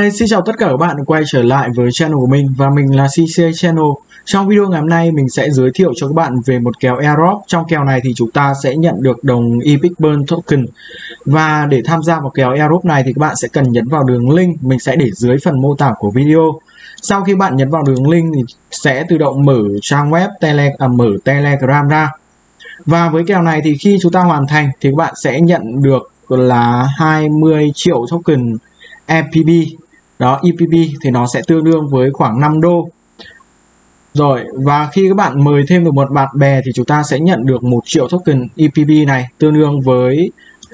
Xin chào tất cả các bạn đã quay trở lại với channel của mình và mình là CCA Channel. Trong video ngày hôm nay mình sẽ giới thiệu cho các bạn về một kèo airdrop. Trong kèo này thì chúng ta sẽ nhận được đồng Epic Burn Token. Và để tham gia vào kèo airdrop này thì các bạn sẽ cần nhấn vào đường link mình sẽ để dưới phần mô tả của video. Sau khi bạn nhấn vào đường link thì sẽ tự động mở trang web mở Telegram ra. Và với kèo này thì khi chúng ta hoàn thành thì các bạn sẽ nhận được là 20 triệu token EPB. Đó, EPB thì nó sẽ tương đương với khoảng 5 đô. Rồi, và khi các bạn mời thêm được một bạn bè thì chúng ta sẽ nhận được 1 triệu token EPB này, tương đương với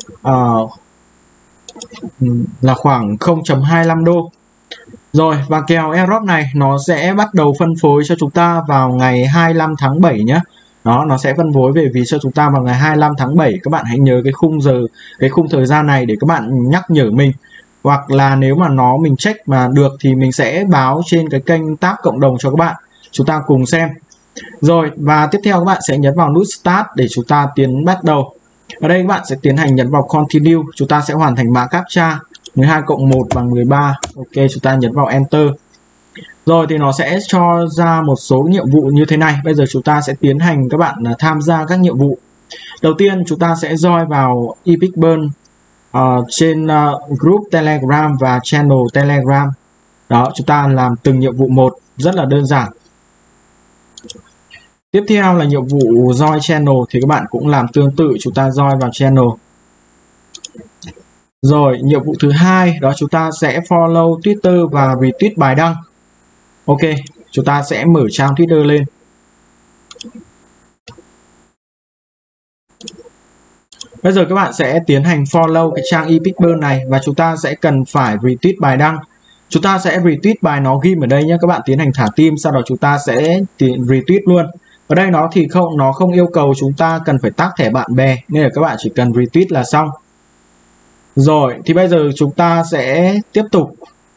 là khoảng 0.25 đô. Rồi, và kèo airdrop này nó sẽ bắt đầu phân phối cho chúng ta vào ngày 25 tháng 7 nhé. Đó, nó sẽ phân phối về vì cho chúng ta vào ngày 25 tháng 7. Các bạn hãy nhớ cái khung giờ, cái khung thời gian này để các bạn nhắc nhở mình. Hoặc là nếu mà mình check mà được thì mình sẽ báo trên cái kênh tab cộng đồng cho các bạn. Chúng ta cùng xem. Rồi, và tiếp theo các bạn sẽ nhấn vào nút Start để chúng ta bắt đầu. Ở đây các bạn sẽ tiến hành nhấn vào Continue. Chúng ta sẽ hoàn thành mã captcha 12 cộng 1 bằng 13. Ok, chúng ta nhấn vào Enter. Rồi thì nó sẽ cho ra một số nhiệm vụ như thế này. Bây giờ chúng ta sẽ tiến hành các bạn tham gia các nhiệm vụ. Đầu tiên chúng ta sẽ join vào Epic Burn trên group Telegram và channel Telegram. Đó, chúng ta làm từng nhiệm vụ một, rất là đơn giản. Tiếp theo là nhiệm vụ join channel thì các bạn cũng làm tương tự, chúng ta join vào channel. Rồi, nhiệm vụ thứ hai đó chúng ta sẽ follow Twitter và retweet bài đăng. Ok, chúng ta sẽ mở trang Twitter lên. Bây giờ các bạn sẽ tiến hành follow cái trang Epic Burn này và chúng ta sẽ cần phải retweet bài đăng. Chúng ta sẽ retweet bài nó ghim ở đây nhé, các bạn tiến hành thả tim, sau đó chúng ta sẽ retweet luôn. Ở đây nó không yêu cầu chúng ta cần phải tag thẻ bạn bè nên là các bạn chỉ cần retweet là xong. Rồi, thì bây giờ chúng ta sẽ tiếp tục.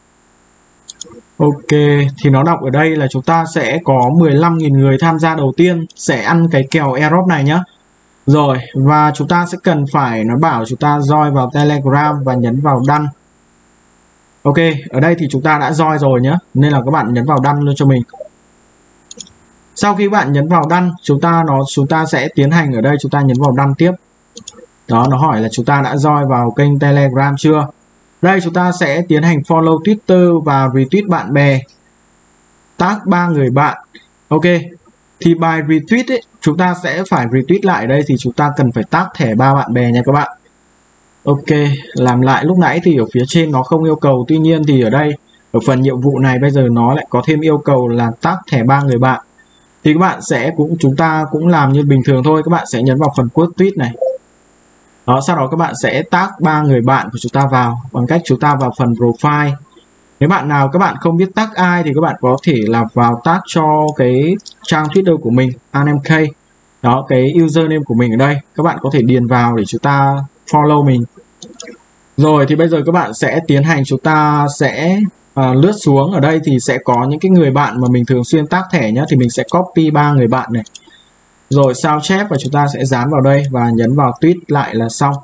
Ok, thì nó đọc ở đây là chúng ta sẽ có 15.000 người tham gia đầu tiên sẽ ăn cái kèo airdrop này nhé. Rồi, và chúng ta sẽ cần phải, nó bảo chúng ta join vào Telegram và nhấn vào đăng. Ok, ở đây thì chúng ta đã join rồi nhé, nên là các bạn nhấn vào đăng luôn cho mình. Sau khi bạn nhấn vào đăng, chúng ta sẽ tiến hành ở đây, chúng ta nhấn vào đăng tiếp. Đó, nó hỏi là chúng ta đã join vào kênh Telegram chưa. Đây chúng ta sẽ tiến hành follow Twitter và retweet bạn bè. Tag 3 người bạn. Ok, thì bài retweet ấy, chúng ta sẽ phải retweet lại ở đây thì chúng ta cần phải tag thẻ 3 bạn bè nha các bạn. Ok, làm lại lúc nãy thì ở phía trên nó không yêu cầu, tuy nhiên thì ở đây ở phần nhiệm vụ này bây giờ nó lại có thêm yêu cầu là tag thẻ 3 người bạn. Thì các bạn sẽ chúng ta cũng làm như bình thường thôi, các bạn sẽ nhấn vào phần quote tweet này. Đó, sau đó các bạn sẽ tag 3 người bạn của chúng ta vào bằng cách chúng ta vào phần profile. Nếu bạn nào các bạn không biết tag ai thì các bạn có thể là vào tag cho cái trang Twitter của mình, ANMK. Đó, cái username của mình ở đây, các bạn có thể điền vào để chúng ta follow mình. Rồi thì bây giờ các bạn sẽ tiến hành, chúng ta sẽ lướt xuống, ở đây thì sẽ có những cái người bạn mà mình thường xuyên tag thẻ nhé, thì mình sẽ copy 3 người bạn này. Rồi sao chép và chúng ta sẽ dán vào đây và nhấn vào tweet lại là xong.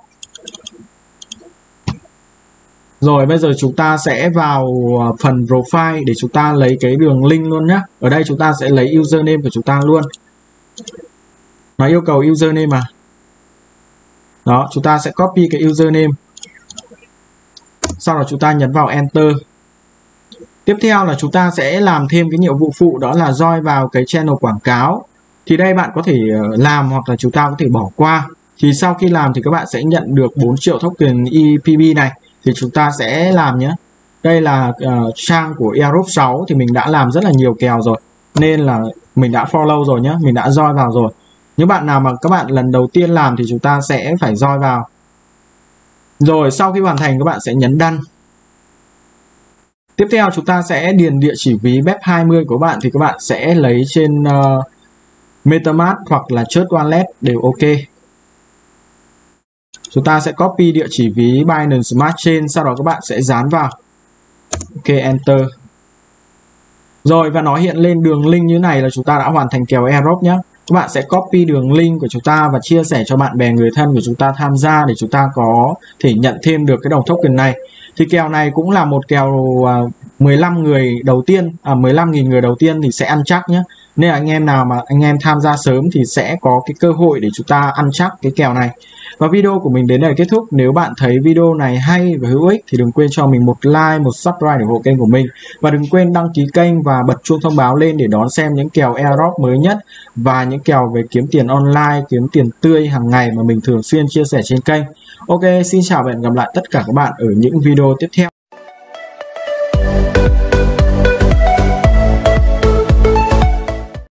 Rồi bây giờ chúng ta sẽ vào phần profile để chúng ta lấy cái đường link luôn nhé. Ở đây chúng ta sẽ lấy username của chúng ta luôn. Nó yêu cầu username mà. Đó, chúng ta sẽ copy cái username. Sau đó chúng ta nhấn vào enter. Tiếp theo là chúng ta sẽ làm thêm cái nhiệm vụ phụ, đó là join vào cái channel quảng cáo. Thì đây bạn có thể làm hoặc là chúng ta có thể bỏ qua. Thì sau khi làm thì các bạn sẽ nhận được 4 triệu token EPB này. Thì chúng ta sẽ làm nhé. Đây là trang của airdrop 6 thì mình đã làm rất là nhiều kèo rồi. Nên là mình đã follow rồi nhé, mình đã join vào rồi. Những bạn nào mà các bạn lần đầu tiên làm thì chúng ta sẽ phải join vào. Rồi sau khi hoàn thành các bạn sẽ nhấn đăng. Tiếp theo chúng ta sẽ điền địa chỉ ví BEP20 của bạn thì các bạn sẽ lấy trên MetaMask hoặc là Church Wallet đều ok. Chúng ta sẽ copy địa chỉ ví Binance Smart Chain, sau đó các bạn sẽ dán vào. Ok, enter. Rồi và nó hiện lên đường link như này là chúng ta đã hoàn thành kèo airdrop nhé. các bạn sẽ copy đường link của chúng ta và chia sẻ cho bạn bè người thân của chúng ta tham gia để chúng ta có thể nhận thêm được cái đồng token này. Thì kèo này cũng là một kèo 15 người đầu tiên, 15.000 người đầu tiên thì sẽ ăn chắc nhé. Nên là anh em nào mà anh em tham gia sớm thì sẽ có cái cơ hội để chúng ta ăn chắc cái kèo này. Và video của mình đến đây kết thúc. Nếu bạn thấy video này hay và hữu ích thì đừng quên cho mình một like, một subscribe để ủng hộ kênh của mình. Và đừng quên đăng ký kênh và bật chuông thông báo lên để đón xem những kèo airdrop mới nhất và những kèo về kiếm tiền online, kiếm tiền tươi hàng ngày mà mình thường xuyên chia sẻ trên kênh. Ok, xin chào và hẹn gặp lại tất cả các bạn ở những video tiếp theo.